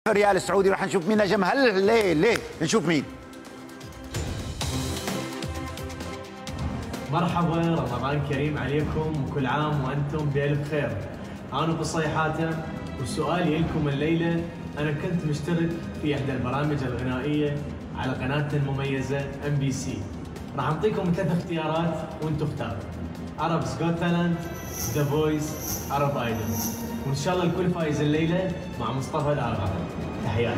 ريال السعودي رح نشوف مين نجم. هل ليه نشوف مين. مرحبا، رمضان كريم عليكم وكل عام وانتم بألف خير. انا قصي حاتم وسؤالي لكم الليله، انا كنت مشترك في احدى البرامج الغنائيه على قناتنا المميزه MBC. راح اعطيكم 3 اختيارات وانتم اختاروا: Arab's Got Talent، The Voice، Arab Idol. وان شاء الله الكل فايز الليله مع مصطفى الآغا. تحياتي.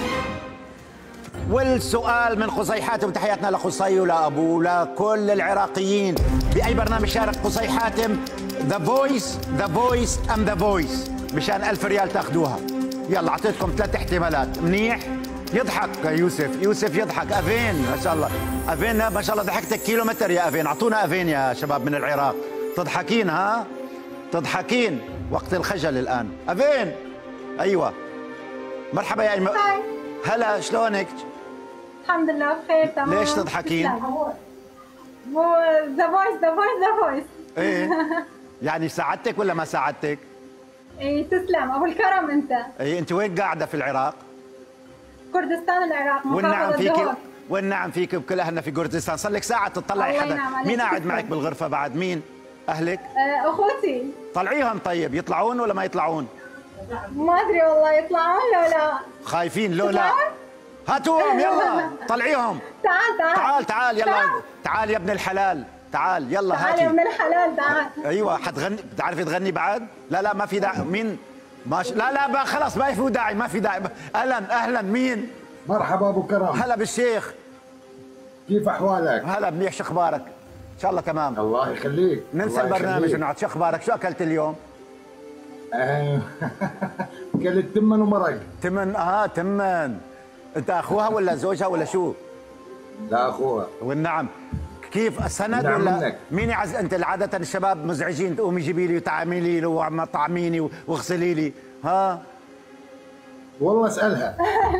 والسؤال من قصي حاتم، تحياتنا لقصي ولابوه ولكل العراقيين. باي برنامج شارك قصي حاتم؟ ذا فويس ام ذا فويس، مشان 1000 ريال تاخذوها. يلا اعطيتكم 3 احتمالات. منيح؟ يضحك يوسف يضحك. افين ما شاء الله، افين ما شاء الله ضحكتك كيلومتر يا افين. اعطونا افين يا شباب من العراق. تضحكين ها؟ تضحكين وقت الخجل الان. افين ايوه. مرحبا يا هلا، شلونك؟ الحمد لله بخير تمام. ليش تضحكين؟ مو ذا فويس. ايه يعني ساعدتك ولا ما ساعدتك؟ ايه تسلم ابو الكرم انت. ايه انت وين قاعده في العراق؟ كردستان العراق، والنعم محافظة فيك دهوك. والنعم فيك بكل اهلنا في كردستان. صار لك ساعه تطلعي حدا. مين قاعد معك بالغرفه بعد؟ مين؟ اهلك؟ اخوتي. طلعيهم طيب، يطلعون ولا ما يطلعون؟ ما ادري والله يطلعون لو لا. خايفين لو لا؟ هاتوهم يلا، طلعيهم. تعال يلا. تعال يا ابن الحلال، تعال يلا. تعال يا ابن الحلال تعال. ايوه حتغني؟ بتعرفي تغني بعد؟ لا ما في داعي. مين؟ لا خلاص ما في داعي، ما في داعي. اهلا مين؟ مرحبا ابو كرم. هلا بالشيخ، كيف احوالك؟ هلا منيح، شو اخبارك؟ ان شاء الله تمام. الله يخليك. ننسى البرنامج ونقعد. شو اخبارك؟ شو اكلت اليوم؟ اكلت تمن ومرق. تمن. انت اخوها ولا زوجها ولا شو؟ لا اخوها. والنعم. كيف السند ولا منك. مين يعز؟ انت عاده الشباب مزعجين، تقومي جيبي لي وتعملي لي وطعميني واغسلي لي. ها والله اسالها.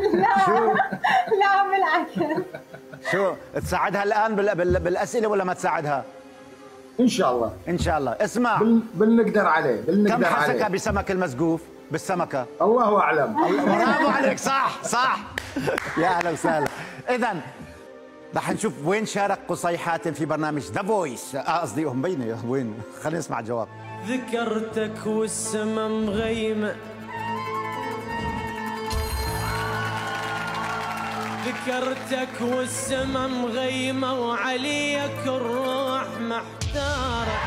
لا بالعكس. شو تساعدها الان بالاسئله ولا ما تساعدها؟ ان شاء الله. ان شاء الله. اسمع، بنقدر عليه. كم حسكه بسمك المسقوف؟ بالسمكه الله اعلم. برافو عليك. صح. يا اهلا وسهلا. اذا رح نشوف وين شارك قصي حاتم في برنامج ذا فويس. قصدي مبينه وين. خلينا نسمع الجواب. ذكرتك والسما مغيمه، ذكرتك والسما مغيمه وعليك الروح محتاره.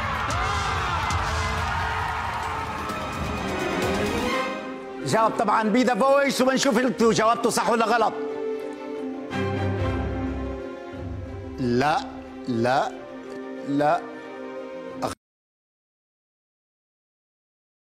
جاوب طبعا بذا فويس، وبنشوف انتوا جاوبتوا صح ولا غلط. لا